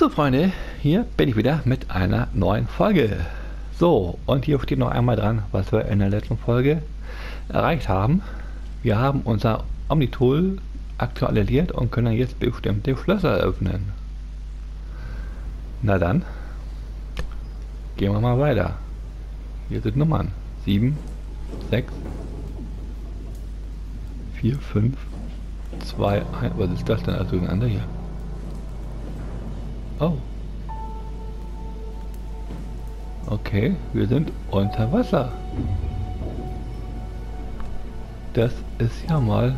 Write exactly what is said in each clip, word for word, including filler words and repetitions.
So Freunde, hier bin ich wieder mit einer neuen Folge. So, und hier steht noch einmal dran, was wir in der letzten Folge erreicht haben. Wir haben unser Omnitool aktualisiert und können jetzt bestimmte Schlösser öffnen. Na dann, gehen wir mal weiter. Hier sind Nummern sieben, sechs, vier, fünf, zwei, eins. Was ist das denn also durcheinander hier? Oh. Okay, wir sind unter Wasser. Das ist ja mal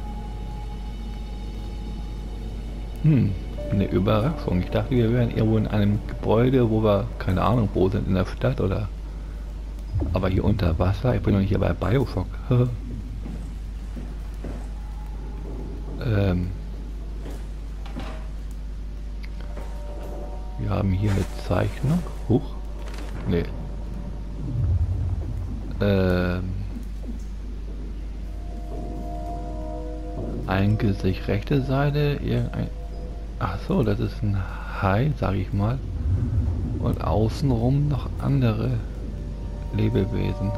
hm, eine Überraschung. Ich dachte, wir wären irgendwo in einem Gebäude, wo wir, keine Ahnung, wo sind, in der Stadt oder... Aber hier unter Wasser, ich bin noch nicht hier bei Bioshock. ähm... Wir haben hier eine Zeichnung. Huch. Nee. Ähm. Ein Gesicht rechte Seite. Irgendein. Ach so, das ist ein Hai, sag ich mal. Und außenrum noch andere Lebewesen.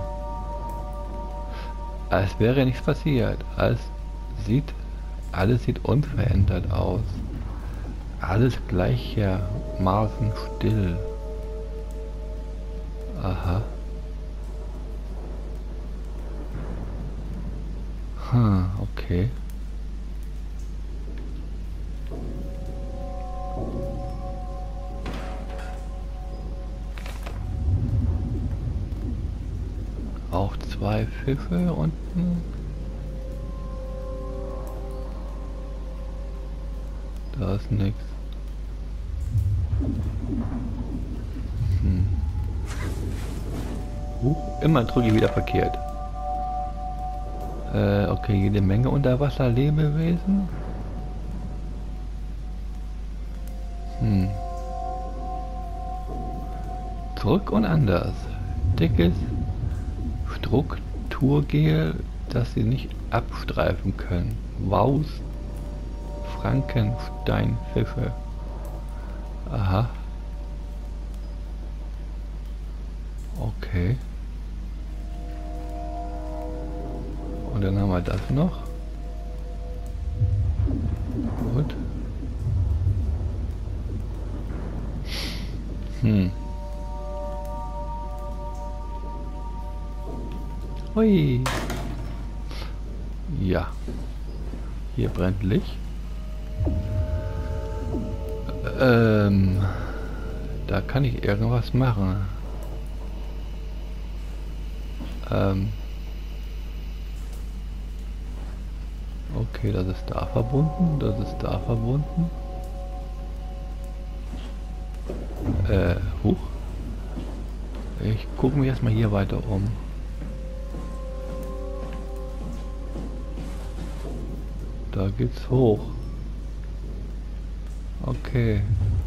Als wäre nichts passiert. Alles sieht, alles sieht unverändert aus. Alles gleichermaßen still. Aha. Hm, okay. Auch zwei Fische unten. Da ist nichts. Hm. Uh, immer drücke ich wieder verkehrt. Äh, okay, jede Menge Unterwasser-Lebewesen. Hm. Zurück und anders. Dickes Strukturgel, das sie nicht abstreifen können. Waus. Frankensteinfische. Aha. Okay. Und dann haben wir das noch. Gut. Hm. Hui. Ja. Hier brennt Licht. Ähm. Da kann ich irgendwas machen. Ähm. Okay, das ist da verbunden, das ist da verbunden. Äh, huch. Ich gucke mich erstmal hier weiter um. Da geht's hoch. Okay.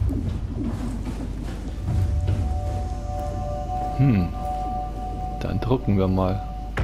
Hm. Dann drucken wir mal.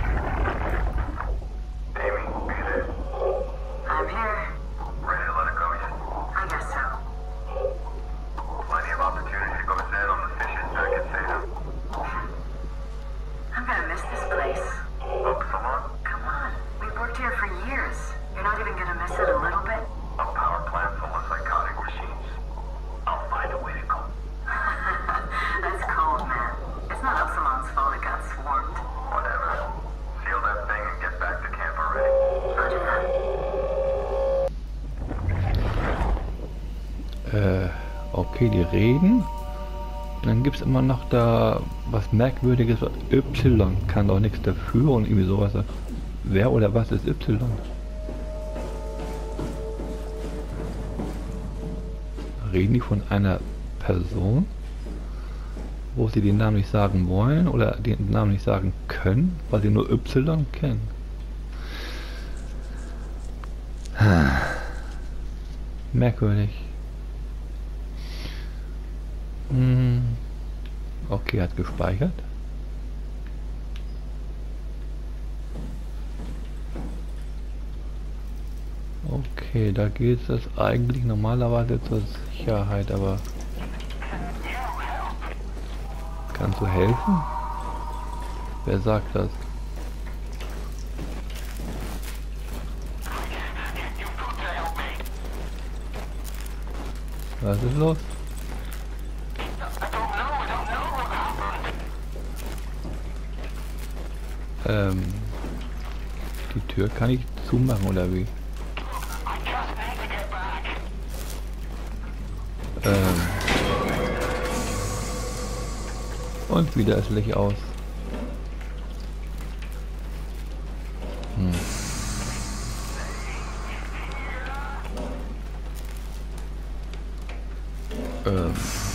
Äh, okay, die reden. Dann gibt es immer noch da was Merkwürdiges. Y kann doch nichts dafür und irgendwie sowas. Wer oder was ist Y? Reden die von einer Person, wo sie den Namen nicht sagen wollen oder den Namen nicht sagen können, weil sie nur Y kennen? Merkwürdig. Hm. Okay, hat gespeichert. Okay, da geht es eigentlich normalerweise zur Sicherheit, aber Kannst du helfen? Wer sagt das? Was ist los? Ähm, die Tür kann ich zumachen oder wie? Ähm, und wieder ist Licht aus. Hm. Ähm.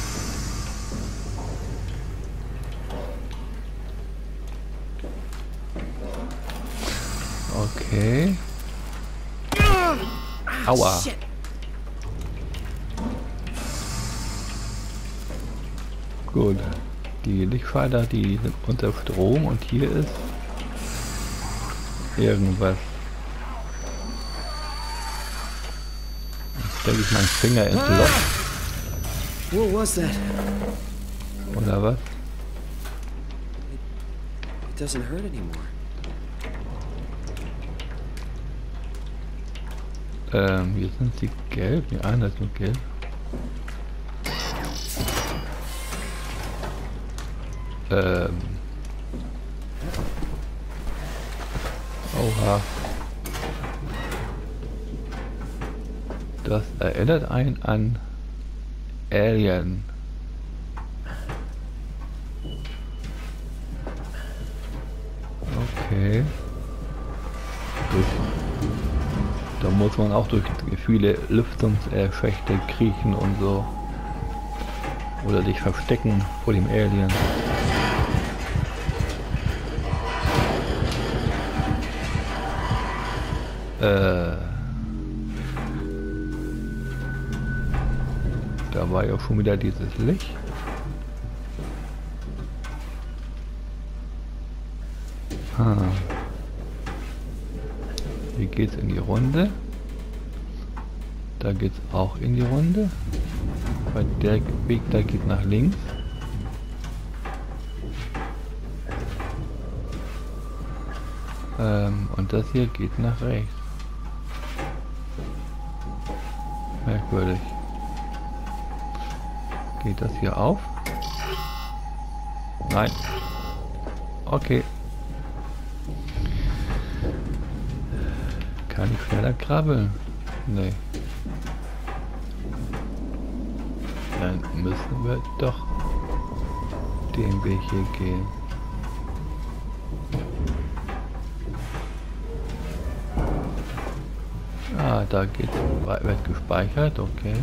Okay. Aua. Gut. Die Lichtschalter, die sind unter Strom und hier ist irgendwas. Jetzt stecke ich meinen Finger ins Loch. What was that? Oder was? It doesn't hurt anymore. Ähm, hier sind sie gelb. Die eine ist nur gelb. Ähm. Oha. Das erinnert einen an Alien. Okay. Gut. Da muss man auch durch viele Lüftungsschächte kriechen und so. Oder dich verstecken vor dem Alien. Äh. Da war ja schon wieder dieses Licht. Ah. Hier geht's in die Runde. Da geht's auch in die Runde. Weil der Weg da geht nach links. Ähm, und das hier geht nach rechts. Merkwürdig. Geht das hier auf? Nein. Okay. Kann ich schneller krabbeln? Nee. Dann müssen wir doch den Weg hier gehen. Ah, da geht, wird gespeichert, okay.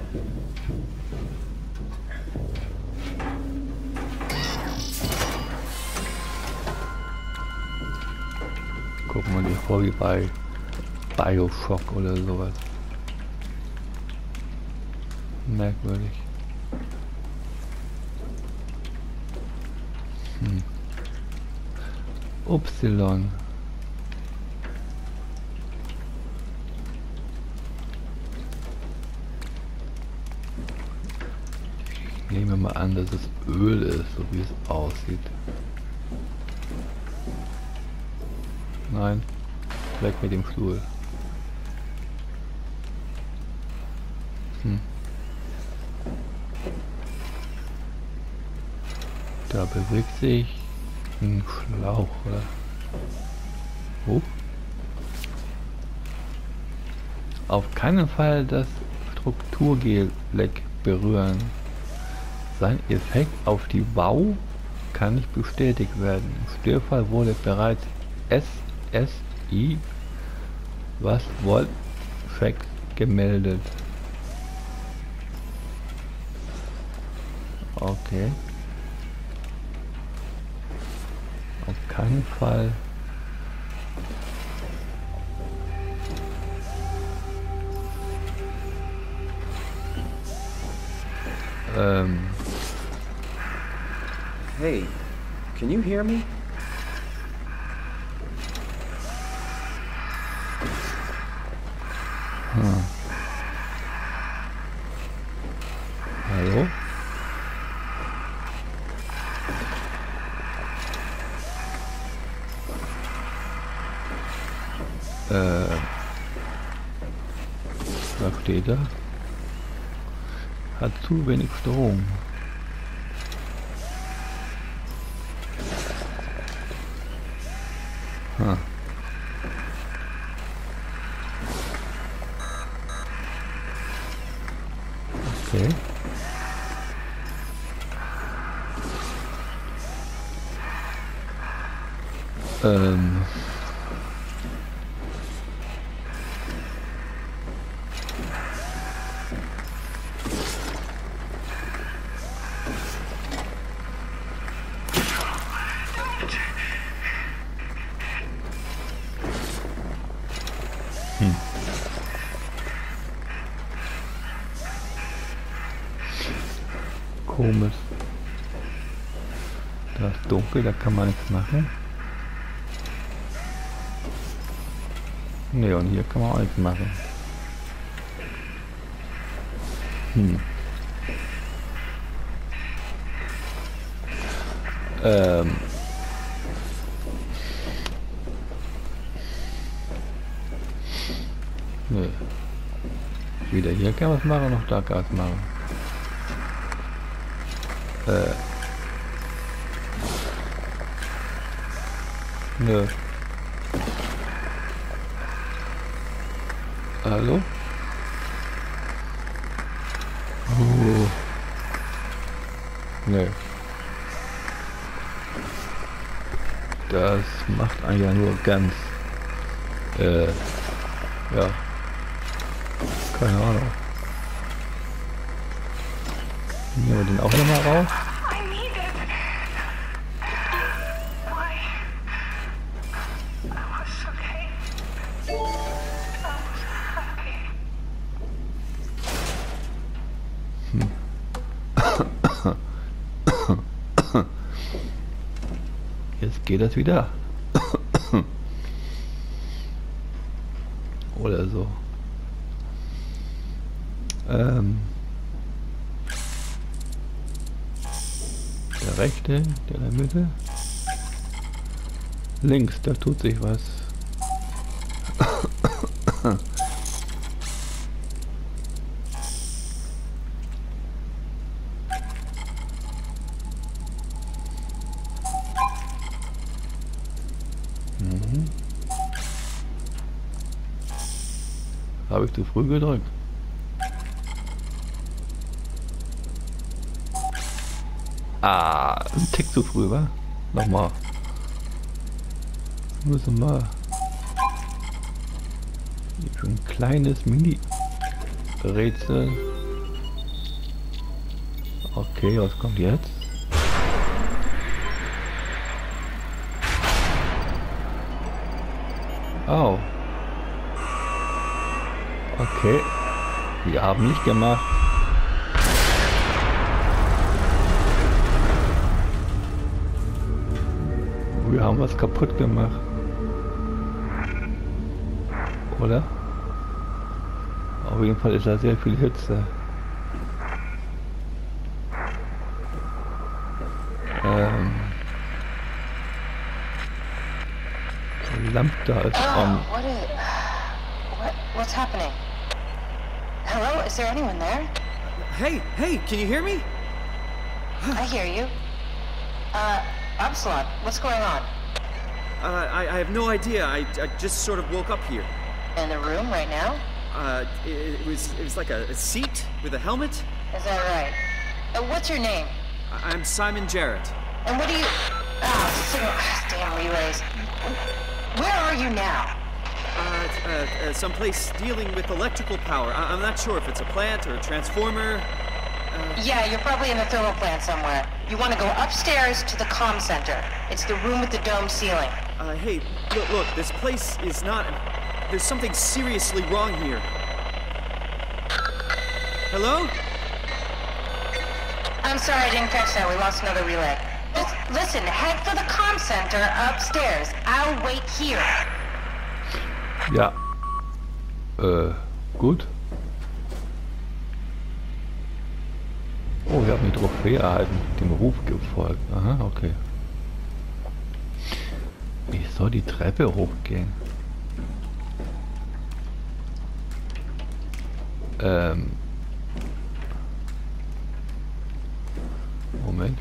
Gucken wir nicht vor wie bei Bioshock oder sowas. Merkwürdig. Hm. Upsilon. Ich nehme mal an, dass es Öl ist, so wie es aussieht. Nein, weg mit dem Stuhl. Hm. Da bewegt sich ein Schlauch, oder? Oh. Auf keinen Fall das Strukturgel-Leck berühren. Sein Effekt auf die Bau kann nicht bestätigt werden. Im Störfall wurde bereits S S I was Wolfex gemeldet. Okay. Auf keinen Fall. Ähm. Hey, can you hear me? Hm. Hallo? Äh, was steht da? Hat zu wenig Strom. Hm. Okay. Ähm. Hm. Komisch. Da ist dunkel, da kann man nichts machen. Ne, und hier kann man auch nichts machen. Hm. Ähm. Nö. Weder hier kann man es machen, noch da kann man es machen. Äh. Nö. Hallo? Oh. Nö. Das macht einen ja nur ganz, äh, ja, keine Ahnung. Nehmen wir den auch nochmal raus. Hm. Jetzt geht das wieder. Oder so. Ähm. Der rechte, der in der Mitte. Links, da tut sich was. Mhm. Habe ich zu früh gedrückt? Ah, ein Tick zu früh, wa? Nochmal. Müssen wir. Hier schon ein kleines Mini-Rätsel. Okay, was kommt jetzt? Oh. Okay. Wir haben nicht gemacht. Wir haben was kaputt gemacht. Oder? Auf jeden Fall ist da sehr viel Hitze. Ähm. Die Lampe da ist an. What is, what, what's happening? Hello, is there anyone there? Hey, hey, can you hear me? I hear you. Uh, Absalon, what's going on? Uh, I, I have no idea. I, I just sort of woke up here. In the room right now? Uh, it, it was it was like a, a seat with a helmet. Is that right? Uh, what's your name? I, I'm Simon Jarrett. And what do you... Oh, signal... damn relays. Where are you now? Uh, uh, uh, someplace dealing with electrical power. I, I'm not sure if it's a plant or a transformer. Uh, Yeah, you're probably in the thermal plant somewhere. You want to go upstairs to the comm center. It's the room with the dome ceiling. uh, hey, look, look, this place is not... There's something seriously wrong here. Hello? I'm sorry, I didn't catch that. We lost another relay. Just listen, head for the comm center upstairs. I'll wait here. Ja. Äh, gut. Oh, wir haben die Trophäe erhalten. Dem Ruf gefolgt. Aha, okay. Ich soll die Treppe hochgehen. Ähm. Moment.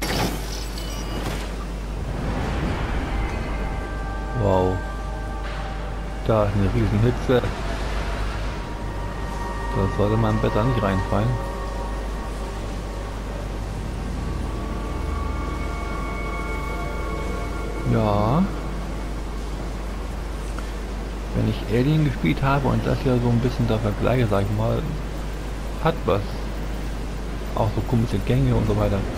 Wow. Da ist eine riesen Hitze. Da sollte man besser nicht reinfallen. Ja. Wenn ich Alien gespielt habe und das ja so ein bisschen da vergleiche, sag ich mal, hat was. Auch so komische Gänge und so weiter.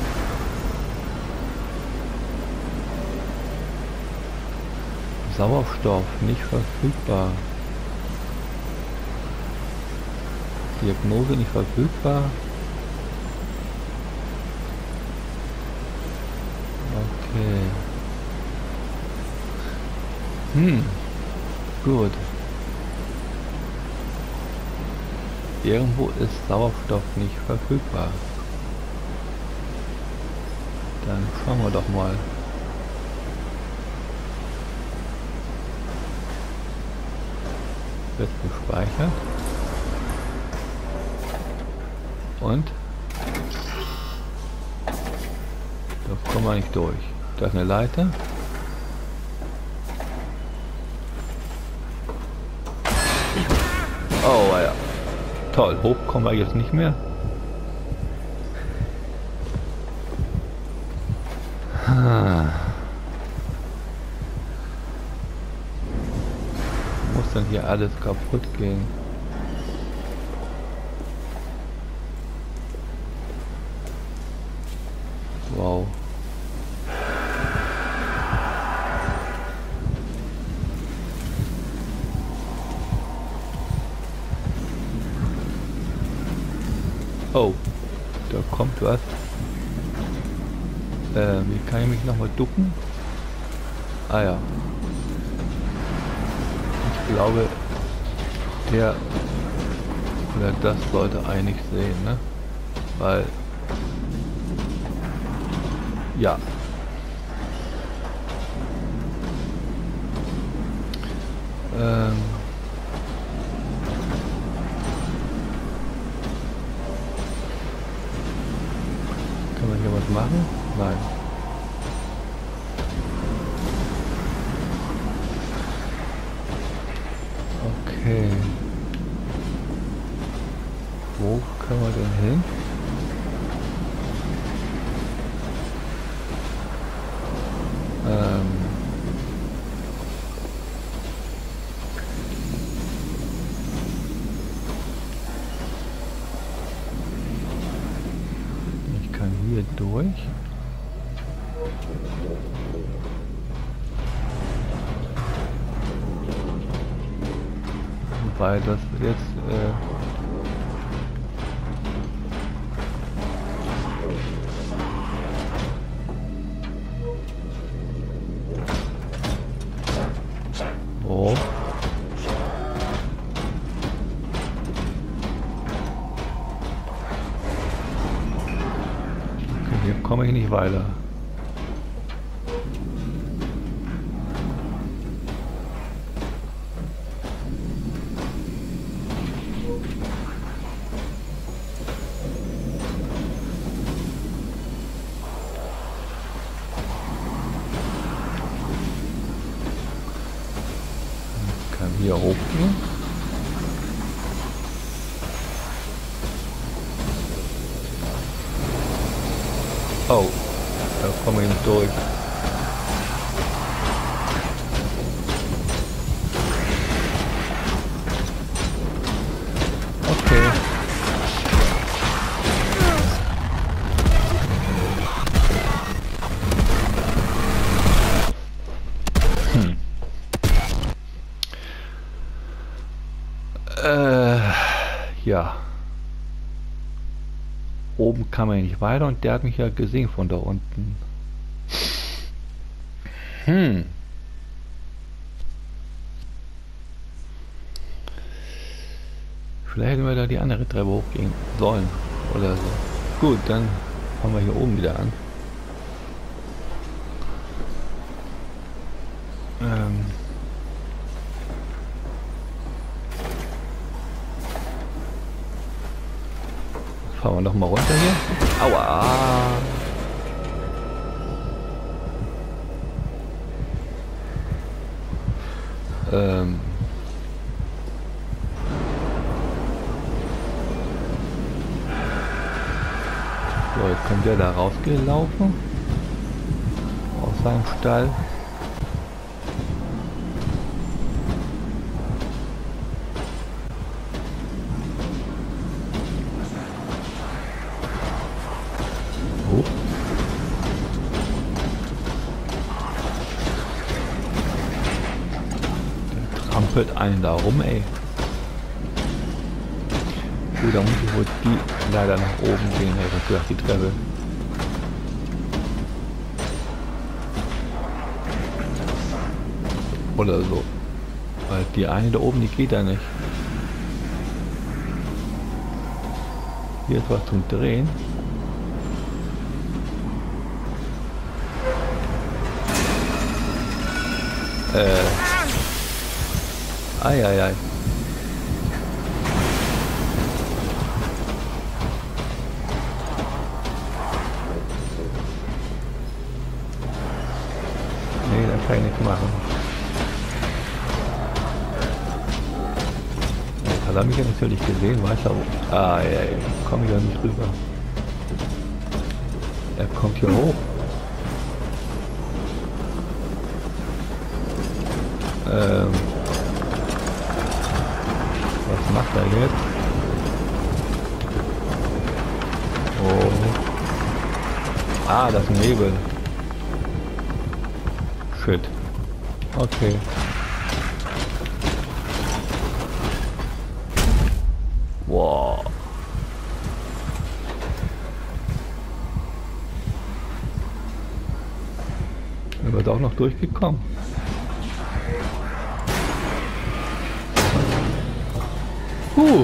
Sauerstoff nicht verfügbar. Diagnose nicht verfügbar. Okay. Hm. Gut. Irgendwo ist Sauerstoff nicht verfügbar. Dann schauen wir doch mal. Wird gespeichert. Und? Da kommen wir nicht durch. Da ist eine Leiter. Oh ja. Toll, hoch kommen wir jetzt nicht mehr. Muss dann hier alles kaputt gehen? Wow. Oh, da kommt was. Äh, wie kann ich mich nochmal ducken? Ah ja. Ich glaube, der oder das sollte eigentlich sehen, ne? Weil ja. Ähm. Kann man hier was machen? Nein. Okay. Wo können wir denn hin? Ähm. Ich kann hier durch. Wobei das jetzt äh oh. Okay, hier komme ich nicht weiter. Hier hochgehen. Oh, da komme ich nicht durch. Okay. Hm. Äh, ja. Oben kam er nicht weiter und der hat mich ja gesehen von da unten. Hm. Vielleicht hätten wir da die andere Treppe hochgehen sollen oder so. Gut, dann fangen wir hier oben wieder an. Ähm. wir noch mal runter hier. Aua! Ähm. So, jetzt kommt der da rausgelaufen. Aus seinem Stall. Oh. Der trampelt einen da rum, ey. Gut, da muss ich wohl die leider nach oben gehen, hätte ich gedacht, die Treppe. Oder so. Weil die eine da oben, die geht da nicht. Hier ist was zum Drehen. Äh. Eieiei. Ei, ei. Nee, da kann ich nichts machen. Jetzt hat er mich ja natürlich gesehen, weiß er wo. Ah, ja, ja, komme ich ja nicht rüber. Er kommt hier hoch. Ähm. Was macht er jetzt? Oh. Ah, das ist ein Nebel. Shit. Okay. Wow. Sind wir doch noch durchgekommen. Puh.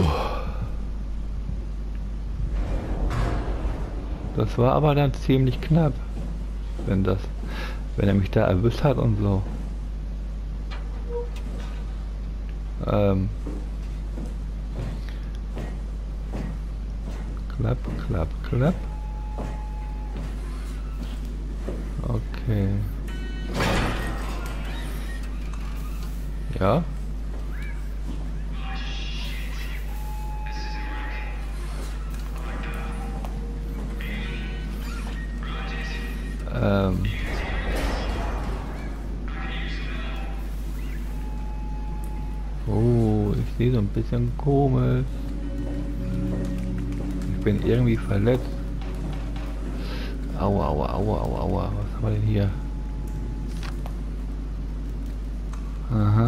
Das war aber dann ziemlich knapp, wenn das, wenn er mich da erwischt hat und so. Ähm. Klapp, klapp, klapp. Okay. Ja. Ähm. Oh, ich sehe so ein bisschen komisch. Ich bin irgendwie verletzt. Aua, aua, aua, aua, aua. Was haben wir denn hier? Aha.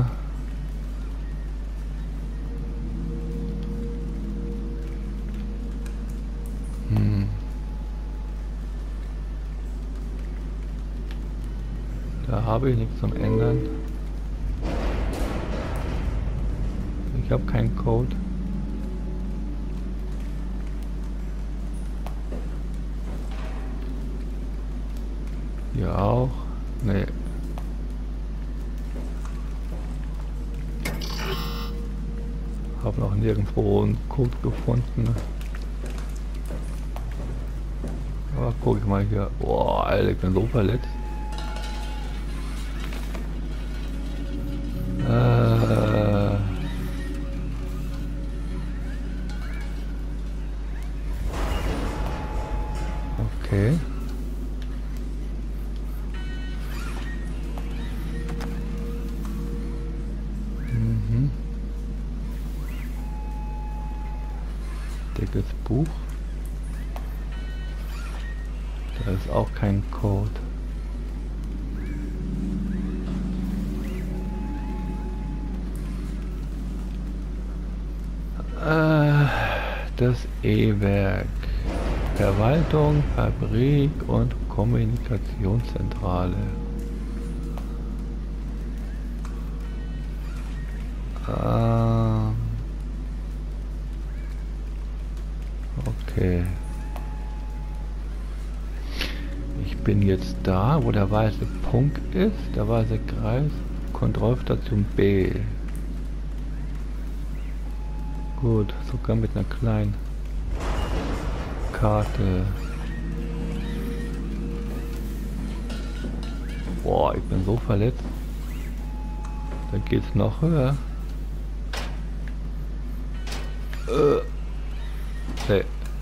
Hm. Da habe ich nichts zum Ändern. Ich habe keinen Code. Hier auch. Nee. Habe noch nirgendwo einen Code gefunden. Aber guck ich mal hier. Boah, Alter, ich bin so verletzt. Äh. Okay. Mhm. Dickes Buch. Da ist auch kein Code. Äh, das E-Werk. Verwaltung, Fabrik und Kommunikationszentrale. Ähm, okay. Ich bin jetzt da, wo der weiße Punkt ist, der weiße Kreis, Kontrollstation B. Gut, sogar mit einer kleinen Karte. Boah, ich bin so verletzt. Da geht's noch höher. Äh. Okay.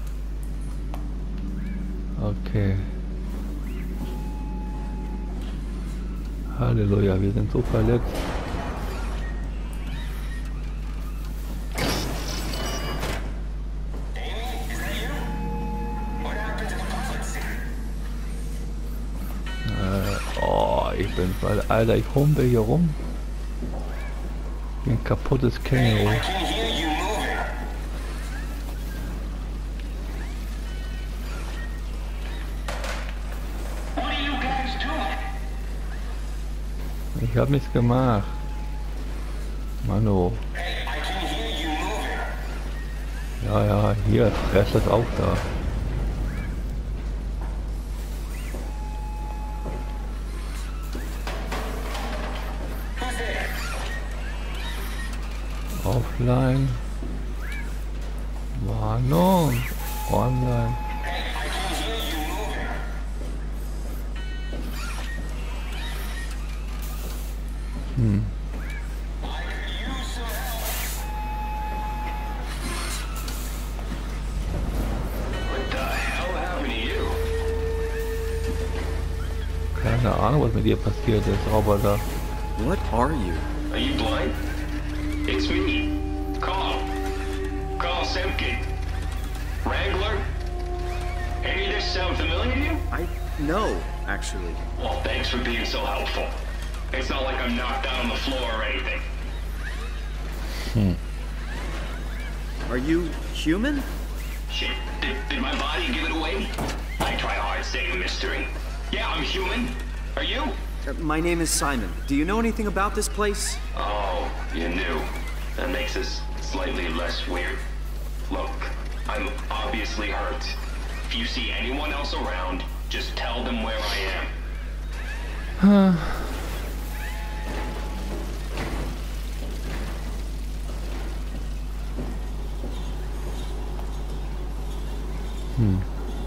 Okay. Halleluja, wir sind so verletzt. Äh, oh, ich bin voll, Alter, ich humpel hier rum. Wie ein kaputtes Känguru. Ich hab nichts gemacht. Mano. Ja, ja, hier, Fress ist auch da. Offline. Warnung. Online. Hm. Keine Ahnung, was mit dir passiert ist, Roboter. What are you? Are you blind? It's me, Carl. Carl Semke. Wrangler? Any of this sound familiar to you? I know, actually. Well, thanks for being so helpful. It's not like I'm knocked out on the floor or anything. Hmm. Are you human? Shit, did, did my body give it away? I try hard to stay a mystery. Yeah, I'm human. Are you? Uh, my name is Simon. Do you know anything about this place? Oh, you knew. That makes this slightly less weird. Look, I'm obviously hurt. If you see anyone else around, just tell them where I am. Huh. Hm.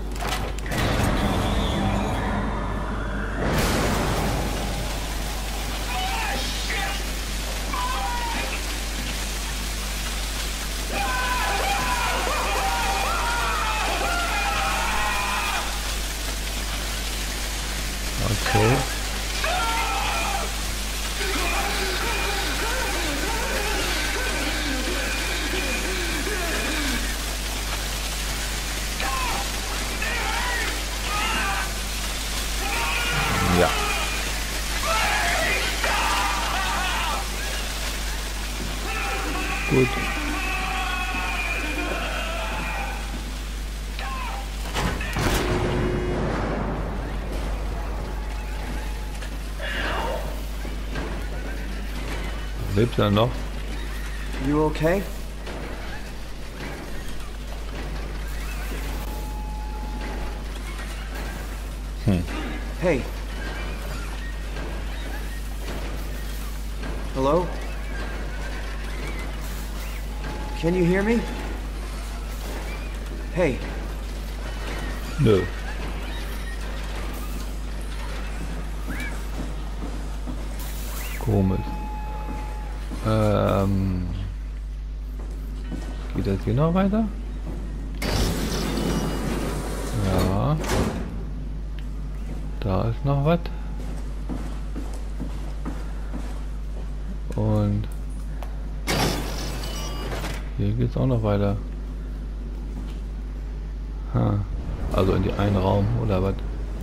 Okay. Ja. Gut. Lebt er noch? You okay? Hm. Hey. Hello? Can you hear me? Hey. Nö. Komisch. Ähm. Geht das hier noch weiter? Ja. Da ist noch was. Und hier geht es auch noch weiter. Ha. Also in die einen Raum oder was?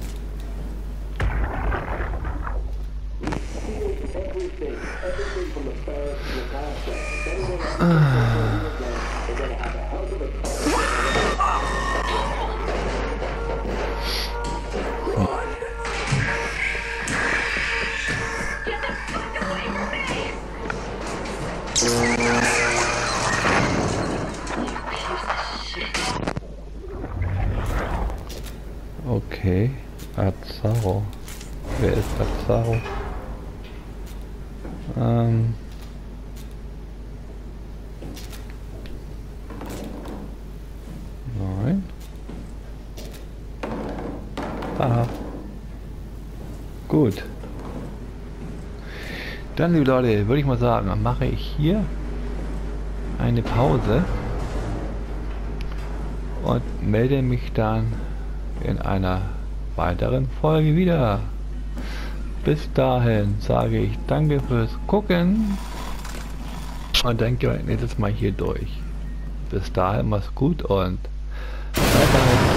Okay, Azaro. Wer ist Azaro? Ähm. Nein. Gut. Dann, liebe Leute, würde ich mal sagen, mache ich hier eine Pause und melde mich dann in einer weiteren Folge wieder. Bis dahin sage ich danke fürs Gucken und denke nächstes Mal hier durch. Bis dahin, mach's gut und bye bye.